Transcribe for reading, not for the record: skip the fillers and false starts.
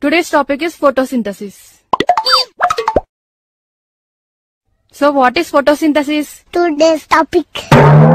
Today's topic is photosynthesis. So what is photosynthesis? Today's topic.